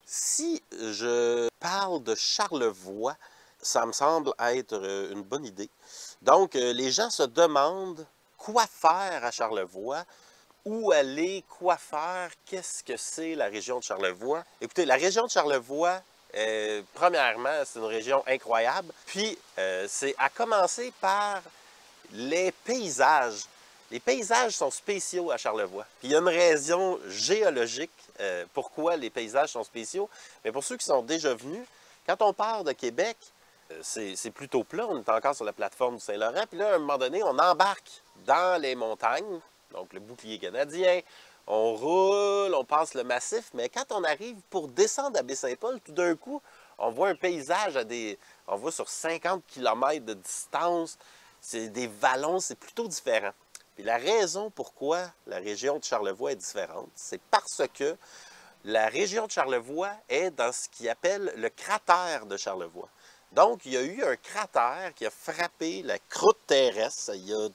Si je parle de Charlevoix, ça me semble être une bonne idée. Donc, les gens se demandent quoi faire à Charlevoix, où aller, quoi faire, qu'est-ce que c'est la région de Charlevoix. Écoutez, la région de Charlevoix, premièrement, c'est une région incroyable. Puis, c'est à commencer par les paysages. Les paysages sont spéciaux à Charlevoix. Puis il y a une raison géologique pourquoi les paysages sont spéciaux. Mais pour ceux qui sont déjà venus, quand on part de Québec, c'est plutôt plat. On est encore sur la plateforme du Saint-Laurent. Puis là, à un moment donné, on embarque dans les montagnes, donc le bouclier canadien. On roule, on passe le massif. Mais quand on arrive pour descendre à Baie-Saint-Paul, tout d'un coup, on voit un paysage on voit sur 50 km de distance. C'est des vallons, c'est plutôt différent. Puis la raison pourquoi la région de Charlevoix est différente, c'est parce que la région de Charlevoix est dans ce qu'ils appelle le cratère de Charlevoix. Donc, il y a eu un cratère qui a frappé la croûte terrestre il y a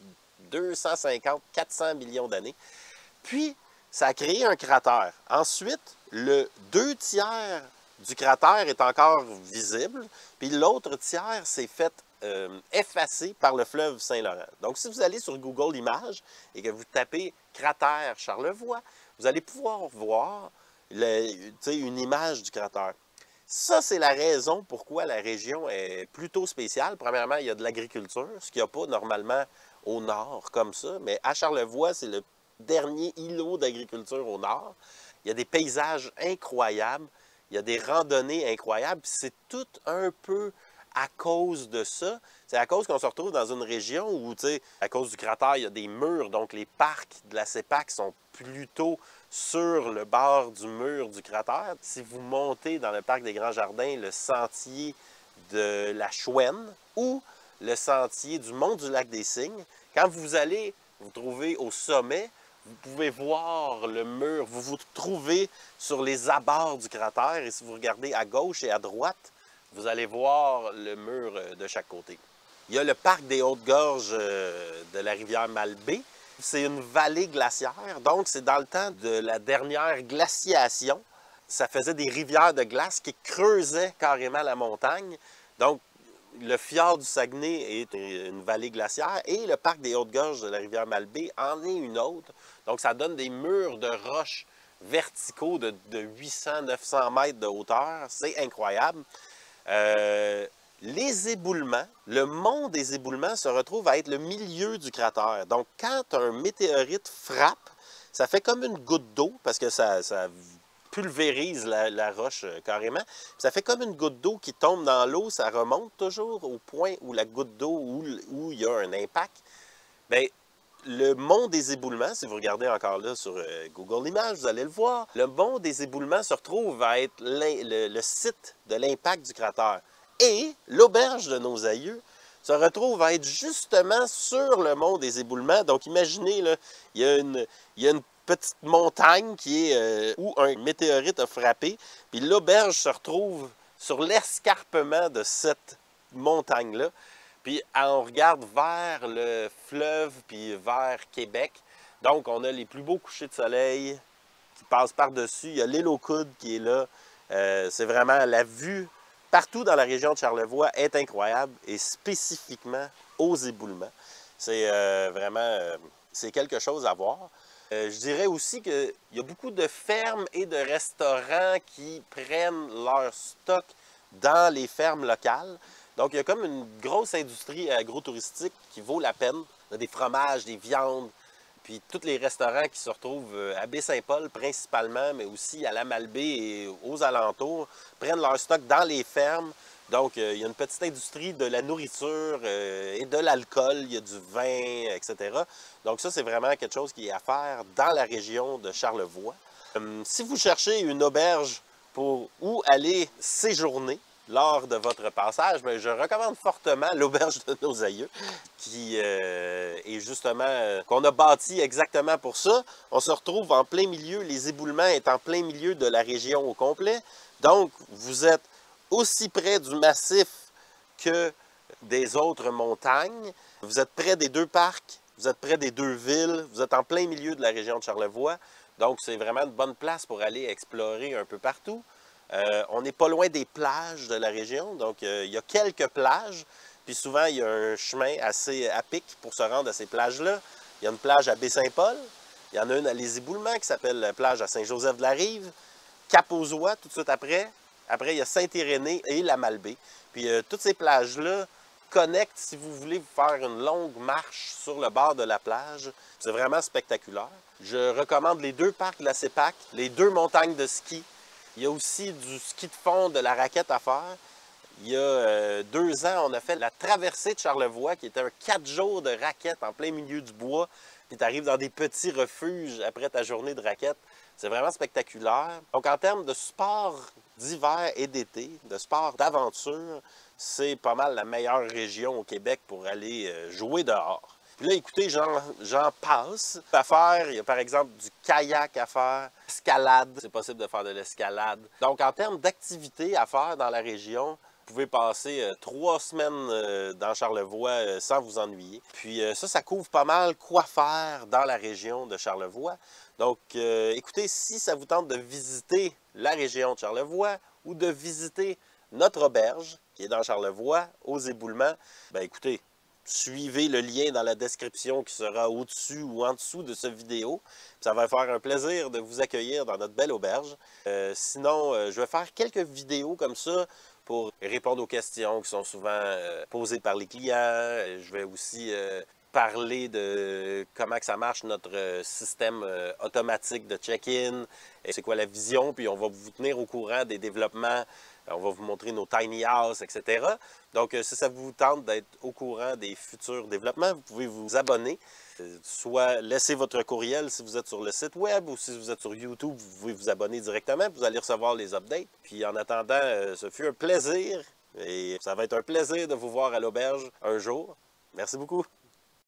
250-400 millions d'années. Puis, ça a créé un cratère. Ensuite, le 2 tiers du cratère est encore visible, puis l'autre tiers s'est fait effacé par le fleuve Saint-Laurent. Donc, si vous allez sur Google Images et que vous tapez cratère Charlevoix, vous allez pouvoir voir une image du cratère. Ça, c'est la raison pourquoi la région est plutôt spéciale. Premièrement, il y a de l'agriculture, ce qu'il n'y a pas normalement au nord comme ça, mais à Charlevoix, c'est le dernier îlot d'agriculture au nord. Il y a des paysages incroyables, il y a des randonnées incroyables, puis c'est tout un peu à cause de ça. C'est à cause qu'on se retrouve dans une région où, à cause du cratère, il y a des murs, donc les parcs de la CEPAC sont plutôt sur le bord du mur du cratère. Si vous montez dans le parc des Grands Jardins, le sentier de la Chouenne ou le sentier du Mont du Lac-des-Cygnes, quand vous allez vous trouver au sommet, vous pouvez voir le mur, vous vous trouvez sur les abords du cratère et si vous regardez à gauche et à droite, vous allez voir le mur de chaque côté. Il y a le parc des Hautes-Gorges de la rivière Malbaie. C'est une vallée glaciaire, donc c'est dans le temps de la dernière glaciation. Ça faisait des rivières de glace qui creusaient carrément la montagne. Donc, le fjord du Saguenay est une vallée glaciaire et le parc des Hautes-Gorges de la rivière Malbaie en est une autre. Donc, ça donne des murs de roches verticaux de 800-900 mètres de hauteur. C'est incroyable. Les éboulements, le mont des éboulements se retrouve à être le milieu du cratère. Donc, quand un météorite frappe, ça fait comme une goutte d'eau, parce que ça pulvérise la roche carrément. Ça fait comme une goutte d'eau qui tombe dans l'eau, ça remonte toujours au point où la goutte d'eau, où il y a un impact. Bien, le mont des éboulements, si vous regardez encore là sur Google Images, vous allez le voir, le mont des éboulements se retrouve à être le site de l'impact du cratère. Et l'auberge de nos aïeux se retrouve à être justement sur le mont des éboulements. Donc imaginez, là, il y a une petite montagne qui est où un météorite a frappé, puis l'auberge se retrouve sur l'escarpement de cette montagne-là. Puis on regarde vers le fleuve, puis vers Québec. Donc, on a les plus beaux couchers de soleil qui passent par-dessus. Il y a l'île aux Coudes qui est là. C'est vraiment la vue partout dans la région de Charlevoix est incroyable et spécifiquement aux éboulements. C'est vraiment c'est quelque chose à voir. Je dirais aussi qu'il y a beaucoup de fermes et de restaurants qui prennent leur stock dans les fermes locales. Donc, il y a comme une grosse industrie agro-touristique qui vaut la peine. Il y a des fromages, des viandes, puis tous les restaurants qui se retrouvent à Baie-Saint-Paul principalement, mais aussi à la Malbaie et aux alentours, prennent leur stock dans les fermes. Donc, il y a une petite industrie de la nourriture et de l'alcool, il y a du vin, etc. Donc, ça, c'est vraiment quelque chose qui est à faire dans la région de Charlevoix. Si vous cherchez une auberge pour où aller séjourner lors de votre passage, bien, je recommande fortement l'auberge de nos aïeux, qui est justement, qu'on a bâti exactement pour ça. On se retrouve en plein milieu, les éboulements est en plein milieu de la région au complet. Donc, vous êtes aussi près du massif que des autres montagnes. Vous êtes près des deux parcs, vous êtes près des deux villes, vous êtes en plein milieu de la région de Charlevoix. Donc, c'est vraiment une bonne place pour aller explorer un peu partout. On n'est pas loin des plages de la région, donc il y a quelques plages. Puis souvent, il y a un chemin assez à pic pour se rendre à ces plages-là. Il y a une plage à Baie-Saint-Paul. Il y en a une à Les Éboulements qui s'appelle la plage à Saint-Joseph-de-la-Rive. Cap-aux-Oies, tout de suite après. Après, il y a Saint-Irénée et la Malbaie. Puis toutes ces plages-là connectent si vous voulez vous faire une longue marche sur le bord de la plage. C'est vraiment spectaculaire. Je recommande les 2 parcs de la CEPAC, les 2 montagnes de ski. Il y a aussi du ski de fond, de la raquette à faire. Il y a 2 ans, on a fait la traversée de Charlevoix, qui était un 4 jours de raquette en plein milieu du bois. Puis tu arrives dans des petits refuges après ta journée de raquette. C'est vraiment spectaculaire. Donc, en termes de sport d'hiver et d'été, de sport d'aventure, c'est pas mal la meilleure région au Québec pour aller jouer dehors. Puis là, écoutez, j'en passe à faire. Il y a par exemple du kayak à faire, escalade, c'est possible de faire de l'escalade. Donc, en termes d'activités à faire dans la région, vous pouvez passer 3 semaines dans Charlevoix sans vous ennuyer. Puis ça couvre pas mal quoi faire dans la région de Charlevoix. Donc, écoutez, si ça vous tente de visiter la région de Charlevoix ou de visiter notre auberge, qui est dans Charlevoix, aux Éboulements, bien écoutez, suivez le lien dans la description qui sera au-dessus ou en dessous de cette vidéo. Ça va faire un plaisir de vous accueillir dans notre belle auberge. Sinon, je vais faire quelques vidéos comme ça pour répondre aux questions qui sont souvent posées par les clients. Je vais aussi parler de comment que ça marche notre système automatique de check-in, c'est quoi la vision, puis on va vous tenir au courant des développements, on va vous montrer nos tiny house, etc. Donc, si ça vous tente d'être au courant des futurs développements, vous pouvez vous abonner, soit laisser votre courriel si vous êtes sur le site web ou si vous êtes sur YouTube, vous pouvez vous abonner directement, vous allez recevoir les updates. Puis en attendant, ce fut un plaisir et ça va être un plaisir de vous voir à l'auberge un jour. Merci beaucoup.